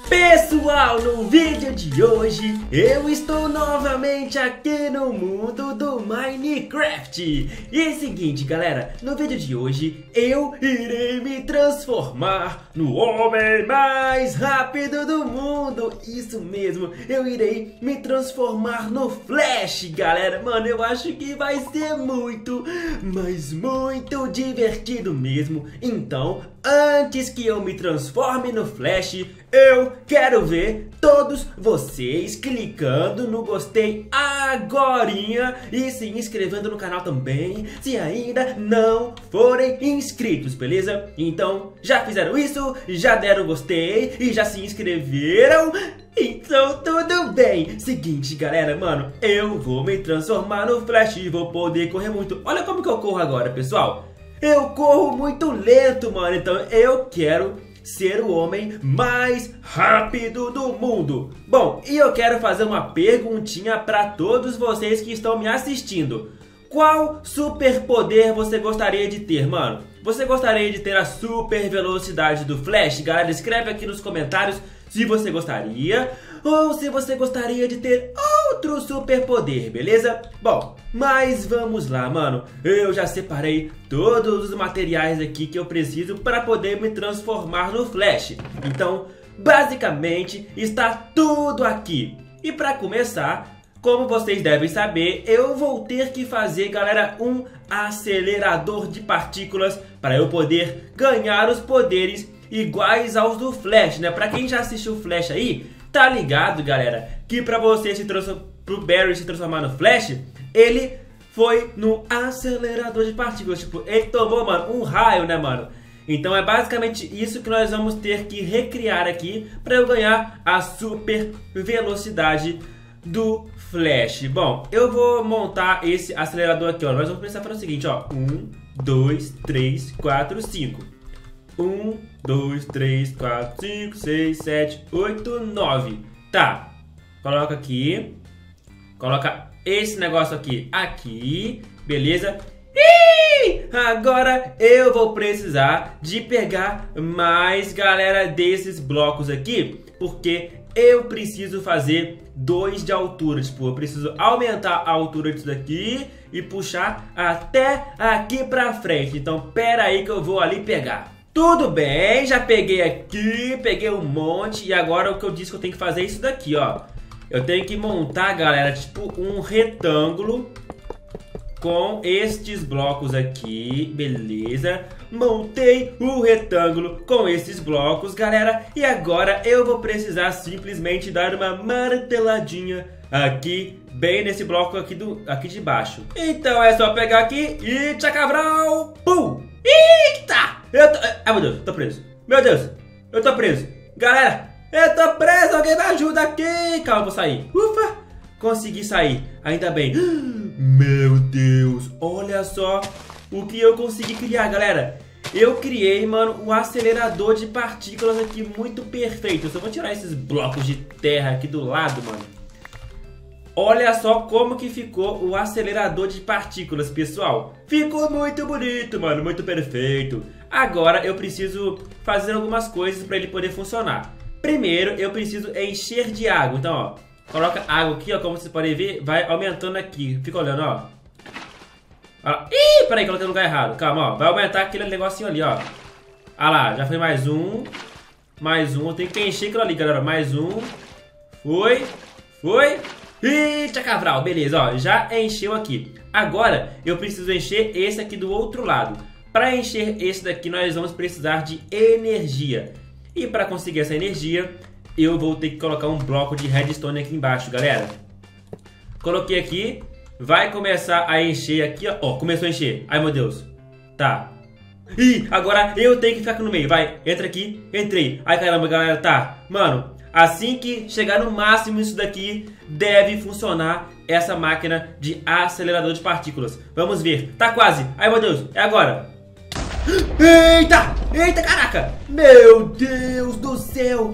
Pessoal, no vídeo de hoje eu estou novamente aqui no mundo do Minecraft. E é o seguinte, galera, no vídeo de hoje eu irei me transformar no homem mais rápido do mundo. Isso mesmo, eu irei me transformar no Flash, galera. Mano, eu acho que vai ser muito, mas muito divertido mesmo. Então, antes que eu me transforme no Flash, eu quero ver todos vocês clicando no gostei agorinha e se inscrevendo no canal também, se ainda não forem inscritos, beleza? Então, já fizeram isso? Já deram gostei e já se inscreveram? Então tudo bem. Seguinte, galera, mano, eu vou me transformar no Flash e vou poder correr muito. Olha como que eu corro agora, pessoal. Eu corro muito lento, mano, então eu quero ser o homem mais rápido do mundo. Bom, e eu quero fazer uma perguntinha para todos vocês que estão me assistindo. Qual superpoder você gostaria de ter, mano? Você gostaria de ter a super velocidade do Flash? Galera, escreve aqui nos comentários se você gostaria ou se você gostaria de ter outro superpoder, beleza? Bom, mas vamos lá, mano. Eu já separei todos os materiais aqui que eu preciso para poder me transformar no Flash. Então, basicamente, está tudo aqui. E para começar, como vocês devem saber, eu vou ter que fazer, galera, um acelerador de partículas para eu poder ganhar os poderes iguais aos do Flash, né? Pra quem já assistiu o Flash aí, tá ligado, galera, que pra você pro Barry se transformar no Flash, ele foi no acelerador de partículas. Tipo, ele tomou, mano, um raio, né, mano? Então é basicamente isso que nós vamos ter que recriar aqui pra eu ganhar a super velocidade do Flash. Bom, eu vou montar esse acelerador aqui, ó. Nós vamos pensar para o seguinte, ó. 1, 2, 3, 4, 5. 1, 2, 3, 4, 5, 6, 7, 8, 9. Tá. Coloca aqui. Coloca esse negócio aqui. Beleza? E agora eu vou precisar de pegar mais, galera, desses blocos aqui, porque eu preciso fazer 2 de altura. Tipo, eu preciso aumentar a altura disso daqui e puxar até aqui pra frente. Então, pera aí que eu vou ali pegar. Tudo bem, já peguei aqui, peguei um monte. E agora o que eu disse que eu tenho que fazer é isso daqui, ó. Eu tenho que montar, galera, tipo um retângulo com estes blocos aqui, beleza? Montei o retângulo com esses blocos, galera. E agora eu vou precisar simplesmente dar uma marteladinha aqui, bem nesse bloco aqui de baixo. Então é só pegar aqui e tchacavral, pum! Eita! Ai, meu Deus, tô preso. Meu Deus, eu tô preso. Galera, eu tô preso, alguém me ajuda aqui. Calma, eu vou sair. Ufa, consegui sair, ainda bem. Meu Deus, olha só o que eu consegui criar, galera. Eu criei, mano, um acelerador de partículas aqui muito perfeito. Eu só vou tirar esses blocos de terra aqui do lado, mano. Olha só como que ficou o acelerador de partículas, pessoal. Ficou muito bonito, mano, muito perfeito. Agora eu preciso fazer algumas coisas para ele poder funcionar. Primeiro, eu preciso encher de água. Então, ó, coloca água aqui, ó, como vocês podem ver, vai aumentando aqui. Fica olhando, ó. Ih, peraí, coloquei no lugar errado. Calma, ó, vai aumentar aquele negocinho ali, ó. Ah lá, já foi mais um. Mais um, eu tenho que encher aquilo ali, galera. Mais um. Foi. Eita, Cavral, beleza, ó, já encheu aqui. Agora eu preciso encher esse aqui do outro lado. Para encher esse daqui nós vamos precisar de energia. E para conseguir essa energia eu vou ter que colocar um bloco de redstone aqui embaixo, galera. Coloquei aqui. Vai começar a encher aqui, ó. Ó, começou a encher. Ai, meu Deus. Tá. Ih, agora eu tenho que ficar aqui no meio. Vai, entra aqui. Entrei. Ai, caramba, galera, tá. Mano, assim que chegar no máximo isso daqui, deve funcionar essa máquina de acelerador de partículas. Vamos ver. Tá quase. Ai, meu Deus. É agora. Eita! Eita, caraca! Meu Deus do céu!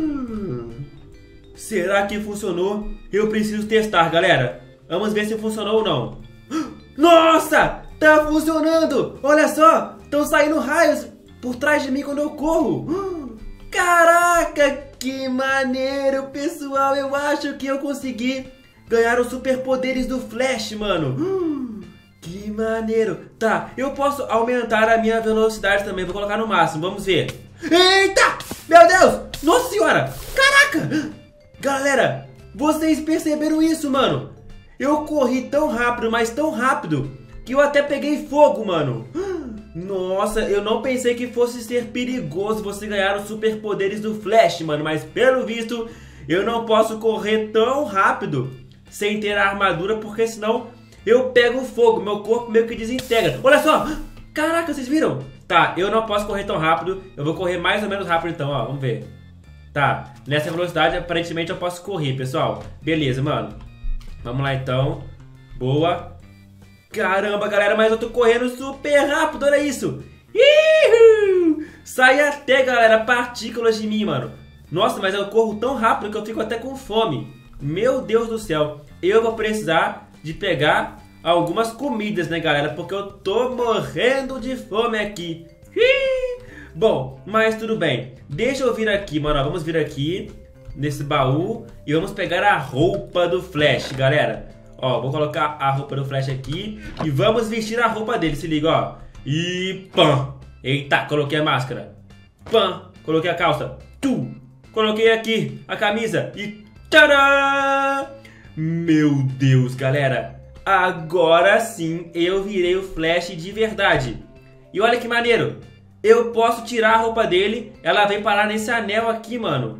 Será que funcionou? Eu preciso testar, galera. Vamos ver se funcionou ou não. Nossa! Tá funcionando! Olha só! Estão saindo raios por trás de mim quando eu corro. Caraca! Que maneiro, pessoal. Eu acho que eu consegui ganhar os superpoderes do Flash, mano. Que maneiro. Tá, eu posso aumentar a minha velocidade também. Vou colocar no máximo, vamos ver. Eita, meu Deus. Nossa senhora. Caraca. Galera, vocês perceberam isso, mano? Eu corri tão rápido, mas tão rápido, que eu até peguei fogo, mano. Nossa, eu não pensei que fosse ser perigoso você ganhar os superpoderes do Flash, mano. Mas pelo visto, eu não posso correr tão rápido sem ter a armadura, porque senão eu pego fogo, meu corpo meio que desintegra. Olha só, caraca, vocês viram? Tá, eu não posso correr tão rápido. Eu vou correr mais ou menos rápido então, ó, vamos ver. Tá, nessa velocidade aparentemente eu posso correr, pessoal. Beleza, mano. Vamos lá então. Boa. Caramba, galera, mas eu tô correndo super rápido, olha isso. Ihu! Sai até, galera, partículas de mim, mano. Nossa, mas eu corro tão rápido que eu fico até com fome. Meu Deus do céu. Eu vou precisar de pegar algumas comidas, né, galera? Porque eu tô morrendo de fome aqui. Bom, mas tudo bem. Deixa eu vir aqui, mano. Vamos vir aqui nesse baú e vamos pegar a roupa do Flash, galera. Ó, vou colocar a roupa do Flash aqui e vamos vestir a roupa dele, se liga, ó. E pam! Eita, coloquei a máscara. Pam! Coloquei a calça. Coloquei aqui a camisa e tadã! Meu Deus, galera. Agora sim eu virei o Flash de verdade. E olha que maneiro. Eu posso tirar a roupa dele, ela vem parar nesse anel aqui, mano.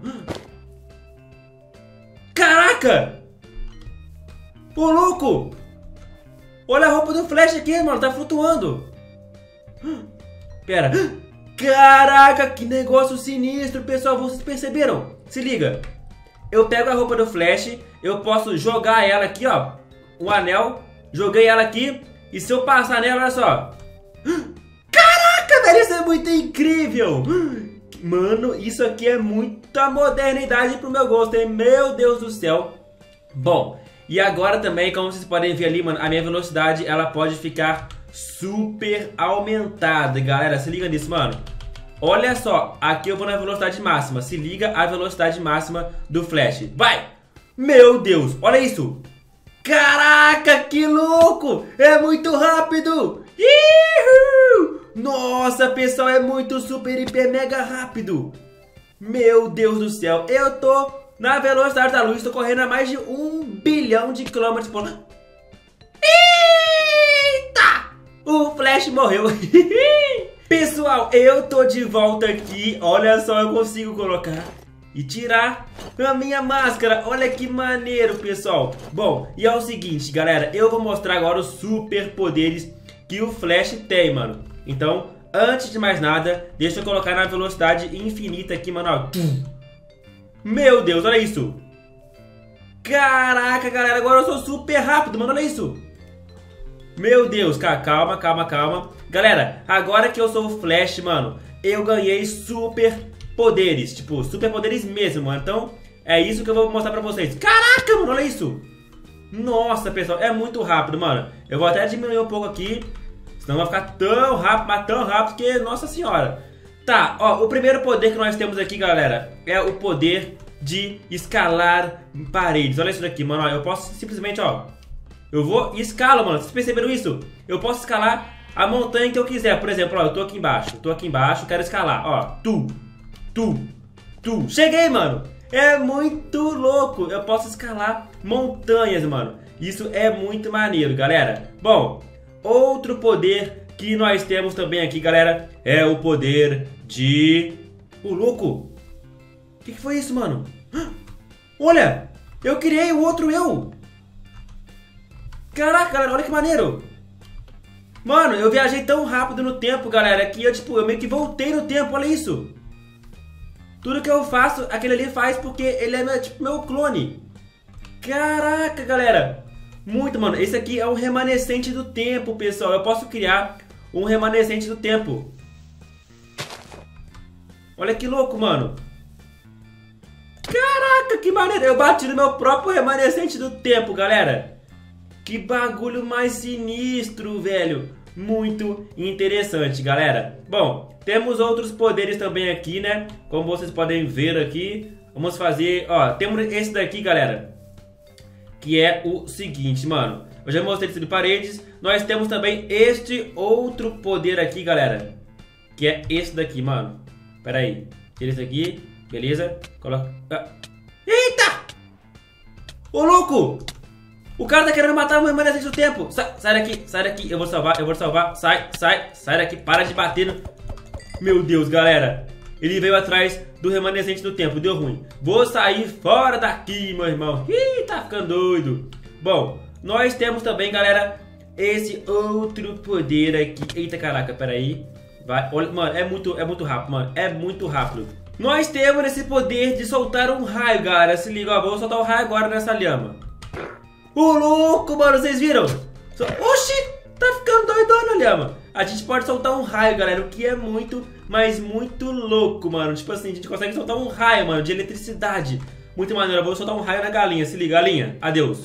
Caraca! Ô, louco! Olha a roupa do Flash aqui, mano, tá flutuando. Pera. Caraca, que negócio sinistro, pessoal. Vocês perceberam? Se liga. Eu pego a roupa do Flash, eu posso jogar ela aqui, ó. Um anel, joguei ela aqui. E se eu passar nela, olha só. Caraca, velho, isso é muito incrível. Mano, isso aqui é muita modernidade pro meu gosto, hein? Meu Deus do céu. Bom, e agora também, como vocês podem ver ali, mano, a minha velocidade, ela pode ficar super aumentada, galera. Se liga nisso, mano. Olha só, aqui eu vou na velocidade máxima. Se liga a velocidade máxima do Flash. Vai! Meu Deus, olha isso. Caraca, que louco! É muito rápido! Ihu! Nossa, pessoal, é muito super, hiper, mega rápido. Meu Deus do céu, eu tô na velocidade da luz, tô correndo a mais de 1 bilhão de quilômetros por hora. Eita! O Flash morreu. Pessoal, eu tô de volta aqui. Olha só, eu consigo colocar e tirar a minha máscara. Olha que maneiro, pessoal. Bom, e é o seguinte, galera, eu vou mostrar agora os superpoderes que o Flash tem, mano. Então, antes de mais nada, deixa eu colocar na velocidade infinita aqui, mano, ó. Meu Deus, olha isso. Caraca, galera, agora eu sou super rápido, mano, olha isso. Meu Deus, calma, calma, calma. Galera, agora que eu sou o Flash, mano, eu ganhei super poderes, tipo, super poderes mesmo, mano. Então, é isso que eu vou mostrar pra vocês. Caraca, mano, olha isso. Nossa, pessoal, é muito rápido, mano. Eu vou até diminuir um pouco aqui, senão vai ficar tão rápido, mas tão rápido que, nossa senhora. Tá, ó, o primeiro poder que nós temos aqui, galera, é o poder de escalar paredes. Olha isso daqui, mano, ó, eu posso simplesmente, ó, eu vou e escalo, mano. Vocês perceberam isso? Eu posso escalar a montanha que eu quiser. Por exemplo, ó, eu tô aqui embaixo, quero escalar, ó, cheguei, mano. É muito louco, eu posso escalar montanhas, mano. Isso é muito maneiro, galera. Bom, outro poder que nós temos também aqui, galera, é o poder de... O louco! O que foi isso, mano? Olha! Eu criei o outro eu! Caraca, galera, olha que maneiro! Mano, eu viajei tão rápido no tempo, galera, que eu meio que voltei no tempo, olha isso! Tudo que eu faço, aquele ali faz porque ele é meu clone. Caraca, galera! Muito, mano. Esse aqui é um remanescente do tempo, pessoal. Eu posso criar um remanescente do tempo. Olha que louco, mano. Caraca, que maneiro. Eu bati no meu próprio remanescente do tempo, galera. Que bagulho mais sinistro, velho. Muito interessante, galera. Bom, temos outros poderes também aqui, né? Como vocês podem ver aqui. Vamos fazer, ó, temos esse daqui, galera, que é o seguinte, mano. Eu já mostrei sobre paredes. Nós temos também este outro poder aqui, galera, que é esse daqui, mano. Pera aí, tira esse aqui, beleza? Coloca... Eita! Ô, louco! O cara tá querendo matar o meu remanescente do tempo. Sai daqui, eu vou salvar. Sai daqui, para de bater no... Meu Deus, galera. Ele veio atrás do remanescente do tempo, deu ruim. Vou sair fora daqui, meu irmão. Ih, tá ficando doido. Bom, nós temos também, galera, esse outro poder aqui. Eita, caraca, peraí. Vai, olha, mano, é muito rápido, mano. É muito rápido. Nós temos esse poder de soltar um raio, galera. Se liga, ó, vou soltar um raio agora nessa lhama. Ô, louco, mano, vocês viram? Oxi, tá ficando doidona a lhama. A gente pode soltar um raio, galera, o que é muito, mas muito louco, mano. Tipo assim, a gente consegue soltar um raio, mano, de eletricidade. Muito maneiro. Eu vou soltar um raio na galinha, se liga, galinha. Adeus.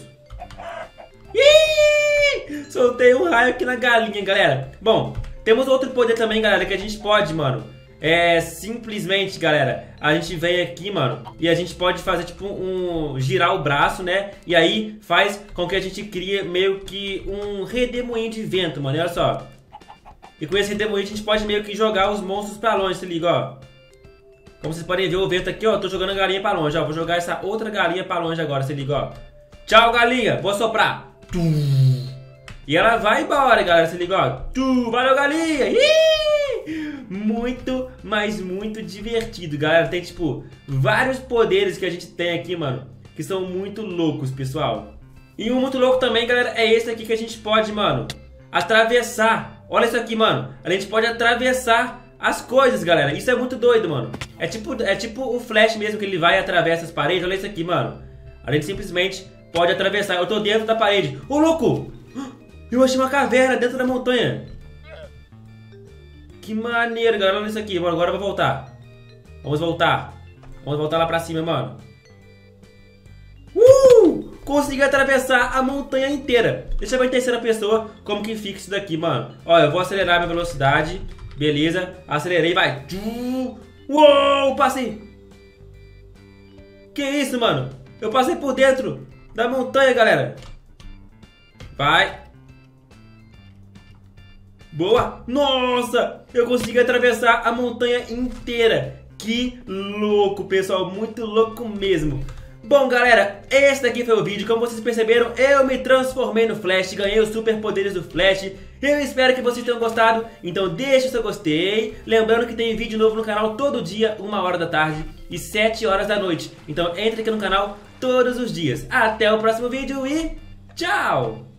Ih, soltei um raio aqui na galinha, galera. Bom, temos outro poder também, galera, que a gente pode, mano. É simplesmente, galera, a gente vem aqui, mano, e a gente pode fazer tipo girar o braço, né? E aí faz com que a gente crie meio que um redemoinho de vento, mano. Olha só. E com esse redemoinho a gente pode meio que jogar os monstros pra longe, se liga, ó. Como vocês podem ver o vento aqui, ó, tô jogando a galinha pra longe, ó. Vou jogar essa outra galinha pra longe agora, se liga, ó. Tchau, galinha, vou soprar. E ela vai embora, galera, se liga, ó. Valeu, galinha. Muito, mas muito divertido, galera. Tem, tipo, vários poderes que a gente tem aqui, mano, que são muito loucos, pessoal. E um muito louco também, galera, é esse aqui que a gente pode, mano, atravessar. Olha isso aqui, mano. A gente pode atravessar as coisas, galera. Isso é muito doido, mano. É tipo o Flash mesmo, que ele vai e atravessa as paredes. Olha isso aqui, mano. A gente simplesmente pode atravessar. Eu tô dentro da parede. Ô, louco! Eu achei uma caverna dentro da montanha. Que maneiro, galera. Olha isso aqui, mano. Agora eu vou voltar. Vamos voltar. Vamos voltar lá pra cima, mano. Consegui atravessar a montanha inteira. Deixa eu ver em terceira pessoa como que fica isso daqui, mano. Ó, eu vou acelerar minha velocidade. Beleza. Acelerei, vai. Uou, passei. Que isso, mano? Eu passei por dentro da montanha, galera. Vai. Boa! Nossa! Eu consegui atravessar a montanha inteira. Que louco, pessoal. Muito louco mesmo. Bom, galera, esse daqui foi o vídeo. Como vocês perceberam, eu me transformei no Flash. Ganhei os superpoderes do Flash. Eu espero que vocês tenham gostado. Então deixa o seu gostei. Lembrando que tem vídeo novo no canal todo dia, 1h da tarde e 7 horas da noite. Então entre aqui no canal todos os dias. Até o próximo vídeo e tchau!